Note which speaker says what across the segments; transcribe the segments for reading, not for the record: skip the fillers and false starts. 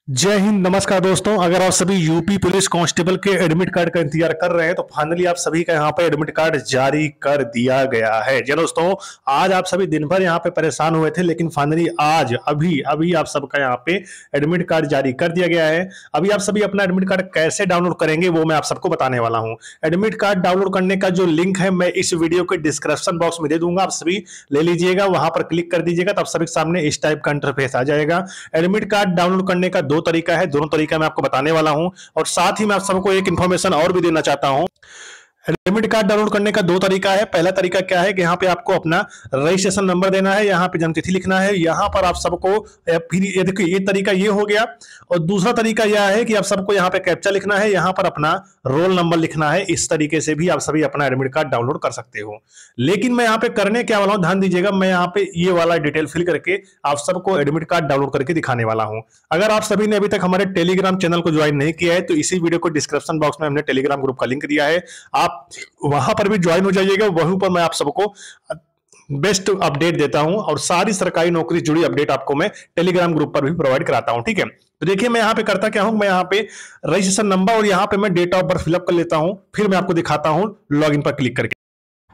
Speaker 1: जय हिंद, नमस्कार दोस्तों। अगर आप सभी यूपी पुलिस कांस्टेबल के एडमिट कार्ड का इंतजार कर रहे हैं तो फाइनली आप सभी का यहाँ पे एडमिट कार्ड जारी कर दिया गया है। जी दोस्तों, आज आप सभी दिन भर यहाँ पे परेशान हुए थे, लेकिन फाइनली आज अभी अभी आप सबका यहाँ पे एडमिट कार्ड जारी कर दिया गया है। अभी आप सभी अपना एडमिट कार्ड कैसे डाउनलोड करेंगे वो मैं आप सबको बताने वाला हूँ। एडमिट कार्ड डाउनलोड करने का जो लिंक है मैं इस वीडियो के डिस्क्रिप्शन बॉक्स में दे दूंगा, आप सभी ले लीजिएगा, वहां पर क्लिक कर दीजिएगा तो आप सभी के सामने इस टाइप का इंटरफेस आ जाएगा। एडमिट कार्ड डाउनलोड करने का दो तरीका है, दोनों तरीका मैं आपको बताने वाला हूं। और साथ ही मैं आप सबको एक इंफॉर्मेशन और भी देना चाहता हूं। एडमिट कार्ड डाउनलोड करने का दो तरीका है। पहला तरीका क्या है कि यहाँ पे आपको अपना रजिस्ट्रेशन नंबर देना है, यहाँ पे जन्मतिथि लिखना है, यहाँ पर आप सबको फिर ये देखिए ये तरीका ये हो गया। और दूसरा तरीका यह है कि आप सबको यहाँ पे कैप्चा लिखना है, यहाँ पर अपना रोल नंबर लिखना है। इस तरीके से भी आप सभी अपना एडमिट कार्ड डाउनलोड कर सकते हो। लेकिन मैं यहाँ पे करने क्या वाला हूँ, ध्यान दीजिएगा, मैं यहाँ पे ये वाला डिटेल फिल करके आप सबको एडमिट कार्ड डाउनलोड करके दिखाने वाला हूँ। अगर आप सभी ने अभी तक हमारे टेलीग्राम चैनल को ज्वाइन नहीं किया है तो इसी वीडियो को डिस्क्रिप्शन बॉक्स में हमने टेलीग्राम ग्रुप का लिंक दिया है, आप वहां पर भी ज्वाइन हो जाइएगा। वहीं पर मैं आप सबको बेस्ट अपडेट देता हूं और सारी सरकारी नौकरी से जुड़ी अपडेट आपको मैं टेलीग्राम ग्रुप पर भी प्रोवाइड कराता हूं। ठीक है, तो देखिए मैं यहाँ पे करता क्या हूं, मैं यहाँ पे रजिस्ट्रेशन नंबर और यहाँ पे मैं डेट ऑफ बर्थ फिलअप कर लेता हूं, फिर मैं आपको दिखाता हूं लॉगिन पर क्लिक करके।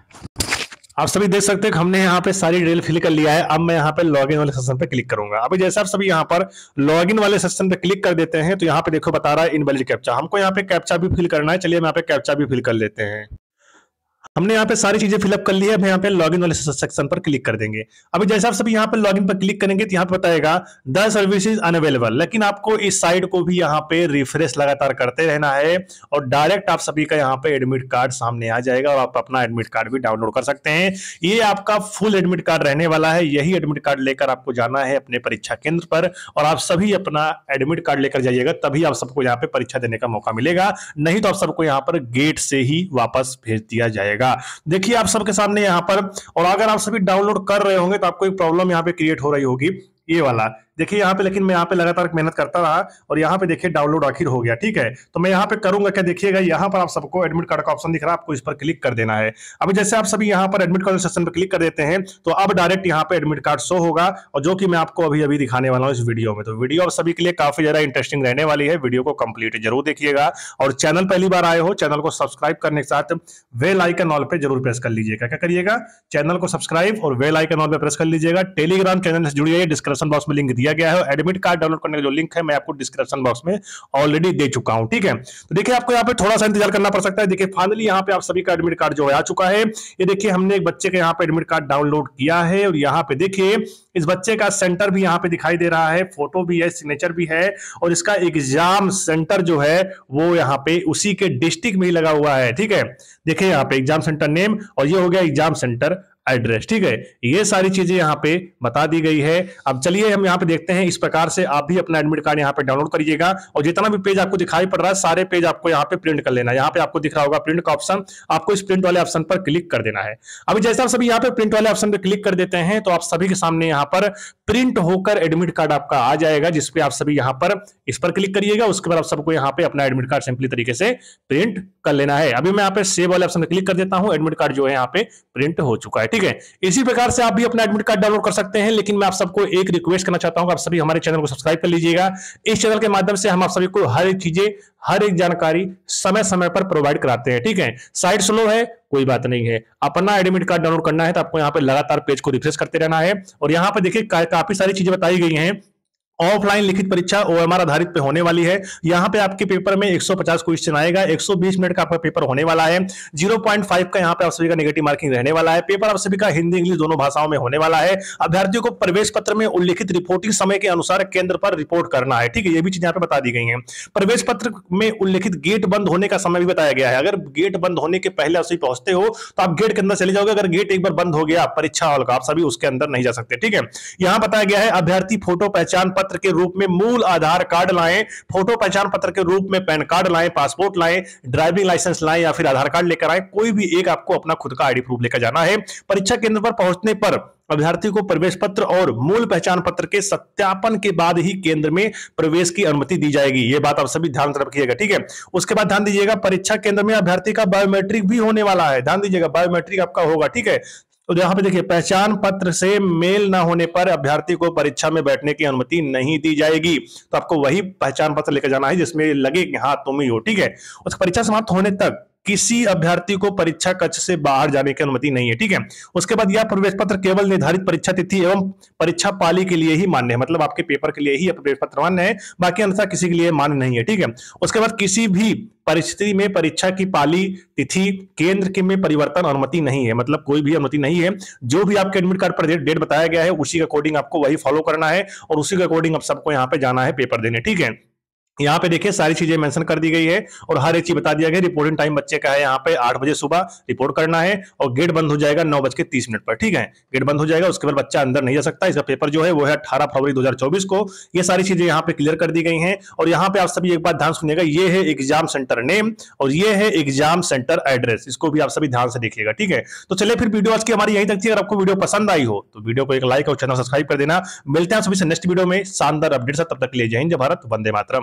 Speaker 1: आप सभी देख सकते हैं कि हमने यहाँ पे सारी डिटेल फिल कर लिया है। अब मैं यहाँ पे लॉगिन वाले सेक्शन पे क्लिक करूंगा। अभी जैसे आप सभी यहाँ पर लॉगिन वाले सेक्शन पे क्लिक कर देते हैं तो यहाँ पे देखो बता रहा है इनवैलिड कैप्चा। हमको यहाँ पे कैप्चा भी फिल करना है। चलिए हम यहाँ पे कैप्चा भी फिल कर लेते हैं। हमने यहाँ पे सारी चीजें फिलअप कर ली है। हम यहाँ पे लॉगिन वाले सेक्शन पर क्लिक कर देंगे। अभी जैसे आप सभी यहाँ पे लॉगिन पर क्लिक करेंगे तो यहाँ पे बताएगा द सर्विसेज अनअवेलेबल, लेकिन आपको इस साइट को भी यहाँ पे रिफ्रेश लगातार करते रहना है और डायरेक्ट आप सभी का यहाँ पे एडमिट कार्ड सामने आ जाएगा और आप अपना एडमिट कार्ड भी डाउनलोड कर सकते हैं। ये आपका फुल एडमिट कार्ड रहने वाला है। यही एडमिट कार्ड लेकर आपको जाना है अपने परीक्षा केंद्र पर और आप सभी अपना एडमिट कार्ड लेकर जाइएगा, तभी आप सबको यहाँ पे परीक्षा देने का मौका मिलेगा। नहीं तो आप सबको यहाँ पर गेट से ही वापस भेज दिया जाएगा। देखिए आप सबके सामने यहां पर, और अगर आप सभी डाउनलोड कर रहे होंगे तो आपको एक प्रॉब्लम यहां पे क्रिएट हो रही होगी, ये वाला देखिए यहाँ पे। लेकिन मैं यहाँ पे लगातार मेहनत करता रहा और यहाँ पे देखिए डाउनलोड आखिर हो गया। ठीक है, तो मैं यहाँ पे करूंगा क्या, देखिएगा यहाँ पर आप सबको एडमिट कार्ड का ऑप्शन दिख रहा है, आपको इस पर क्लिक कर देना है। अभी जैसे आप सभी यहाँ पर एडमिट कार्ड सेक्शन पर क्लिक कर देते हैं तो अब डायरेक्ट यहाँ पे एडमिट कार्ड शो होगा, और जो कि मैं आपको अभी अभी दिखाने वाला हूँ इस वीडियो में। तो वीडियो आप सभी के लिए काफी ज्यादा इंटरेस्टिंग रहने वाली है, वीडियो को कंप्लीट जरूर देखिएगा। और चैनल पहली बार आए हो, चैनल को सब्सक्राइब करने के साथ बेल आइकन ऑल पे जरूर प्रेस कर लीजिएगा। क्या करिएगा, चैनल को सब्सक्राइब और बेल आइकन ऑल पे प्रेस कर लीजिएगा। टेलीग्राम चैनल से जुड़िए, डिस्क्रिप्शन बॉक्स में लिंक दिया गया है। एडमिट कार्ड डाउनलोड करने का जो लिंक है मैं आपको डिस्क्रिप्शन बॉक्स में ऑलरेडी दे चुका हूं। ठीक है, तो देखिए आपको यहाँ पे थोड़ा सा इंतजार करना पड़ सकता है। देखिए फाइनली यहाँ पे आप सभी का एडमिट कार्ड जो है आ चुका है। ये देखिए हमने एक बच्चे का यहाँ पे एडमिट कार्ड डाउनलोड किया है और यहाँ पे देखिए इस बच्चे का सेंटर भी यहाँ पे दिखाई दे रहा है, फोटो भी है, सिग्नेचर भी है, और इसका एग्जाम सेंटर जो है वो यहाँ पे उसी के डिस्ट्रिक्ट में ही लगा हुआ है। ठीक है, देखिए यहाँ पे एग्जाम सेंटर नेम और ये हो गया एग्जाम सेंटर एड्रेस। ठीक है, ये सारी चीजें यहाँ पे बता दी गई है। अब चलिए हम यहाँ पे देखते हैं। इस प्रकार से आप भी अपना एडमिट कार्ड यहाँ पे डाउनलोड करिएगा और जितना भी पेज आपको दिखाई पड़ रहा है सारे पेज आपको यहाँ पे प्रिंट कर लेना है। यहाँ पे आपको दिख रहा होगा प्रिंट का ऑप्शन, आपको इस प्रिंट वाले ऑप्शन पर क्लिक कर देना है। अभी जैसे आप सभी यहाँ पे प्रिंट वाले ऑप्शन पे क्लिक कर देते हैं तो आप सभी के सामने यहाँ पर प्रिंट होकर एडमिट कार्ड आपका आ जाएगा, जिसपे आप सभी यहाँ पर इस पर क्लिक करिएगा। उसके बाद आप सबको यहाँ पे अपना एडमिट कार्ड सिंपली तरीके से प्रिंट कर लेना है। अभी मैं यहाँ पे सेव वाले ऑप्शन पे क्लिक कर देता हूँ, एडमिट कार्ड जो है यहाँ पे प्रिंट हो चुका है। ठीक है, इसी प्रकार से आप भी अपना एडमिट कार्ड डाउनलोड कर सकते हैं। लेकिन मैं आप सबको एक रिक्वेस्ट करना चाहता हूं, आप सभी हमारे चैनल को सब्सक्राइब कर लीजिएगा। इस चैनल के माध्यम से हम आप सभी को हर एक चीजें, हर एक जानकारी समय समय पर प्रोवाइड कराते हैं। ठीक है, साइट स्लो है कोई बात नहीं है, अपना एडमिट कार्ड डाउनलोड करना है तो आपको यहाँ पे लगातार पेज को रिफ्रेश करते रहना है। और यहाँ पे देखिए काफी सारी चीजें बताई गई हैं। ऑफलाइन लिखित परीक्षा ओएमआर आधारित पे होने वाली है। यहाँ पे आपके पेपर में 150 क्वेश्चन आएगा, 120 मिनट का आपका पेपर होने वाला है। 0.5 का यहाँ पे आप सभी का नेगेटिव मार्किंग रहने वाला है। पेपर आप सभी का हिंदी इंग्लिश दोनों भाषाओं में होने वाला है। अभ्यर्थियों को प्रवेश पत्र में उल्लिखित रिपोर्टिंग समय के अनुसार केंद्र पर रिपोर्ट करना है। ठीक है, ये भी चीज यहाँ पे बता दी गई है। प्रवेश पत्र में उल्लिखित गेट बंद होने का समय भी बताया गया है। अगर गेट बंद होने के पहले आप सभी पहुंचते हो तो आप गेट के अंदर चले जाओगे। अगर गेट एक बार बंद हो गया परीक्षा हॉल का, आप सभी उसके अंदर नहीं जा सकते। ठीक है, यहाँ बताया गया है अभ्यर्थी फोटो पहचान पत्र के रूप में मूल आधार कार्ड लाएं, फोटो पहचान पत्र के रूप में पैन कार्ड लाएं, पासपोर्ट लाएं, ड्राइविंग लाइसेंस लाएं या फिर आधार कार्ड लेकर आएं। कोई भी एक आपको अपना खुद का आईडी प्रूफ लेकर जाना है। परीक्षा केंद्र पर पहुंचने पर अभ्यर्थी को प्रवेश पत्र और मूल पहचान पत्र के सत्यापन के बाद ही केंद्र में प्रवेश की अनुमति दी जाएगी। ये बात आप सभी ध्यान रखिएगा। ठीक है, उसके बाद ध्यान दीजिएगा परीक्षा केंद्र में अभ्यर्थी का बायोमेट्रिक भी होने वाला है। ध्यान दीजिएगा बायोमेट्रिक आपका होगा। ठीक है, तो यहाँ पे देखिए, पहचान पत्र से मेल ना होने पर अभ्यर्थी को परीक्षा में बैठने की अनुमति नहीं दी जाएगी। तो आपको वही पहचान पत्र लेकर जाना है जिसमें लगे कि हाँ तुम ही हो, ठीक है। उस परीक्षा समाप्त होने तक किसी अभ्यर्थी को परीक्षा कक्ष से बाहर जाने की अनुमति नहीं है, ठीक है। उसके बाद यह प्रवेश पत्र केवल निर्धारित परीक्षा तिथि एवं परीक्षा पाली के लिए ही मान्य है, मतलब आपके पेपर के लिए ही प्रवेश पत्र मान्य है, बाकी अन्यथा किसी के लिए मान्य नहीं है, ठीक है। उसके बाद किसी भी परिस्थिति में परीक्षा की पाली, तिथि, केंद्र के में परिवर्तन अनुमति नहीं है, मतलब कोई भी अनुमति नहीं है। जो भी आपके एडमिट कार्ड पर डेट बताया गया है उसी के अकॉर्डिंग आपको वही फॉलो करना है और उसी के अकॉर्डिंग आप सबको यहाँ पे जाना है पेपर देने, ठीक है। यहाँ पे देखिए सारी चीजें मेंशन कर दी गई है और हर एक चीज बता दिया गया। रिपोर्टिंग टाइम बच्चे का है यहाँ पे 8 बजे सुबह रिपोर्ट करना है और गेट बंद हो जाएगा 9:30 पर, ठीक है। गेट बंद हो जाएगा, उसके बाद बच्चा अंदर नहीं जा सकता। इसका पेपर जो है वो है 18 फरवरी 2024 को। ये सारी चीजें यहाँ पे क्लियर कर दी गई हैं। और यहाँ पे आप सभी एक बात ध्यान सुनिएगा, ये है एग्जाम सेंटर नेम और ये है एग्जाम सेंटर एड्रेस, इसको भी आप सभी ध्यान से देखिएगा, ठीक है। तो चलिए फिर वीडियो आज की हमारी यहीं तक थी। अगर आपको वीडियो पसंद आई हो तो वीडियो को एक लाइक और चैनल सब्सक्राइब कर देना। मिलते हैं सभी से नेक्स्ट वीडियो में शानदार अपडेट से, तब तक के लिए जय हिंद, जय भारत, वंदे मातरम।